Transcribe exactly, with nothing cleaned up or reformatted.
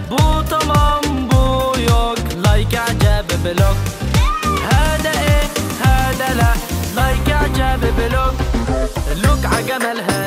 بو تمام بو يوك، لايك اعجاب بلوك. هذا ايه هذا لا، لايك اعجاب بلوك. لوك عجمالها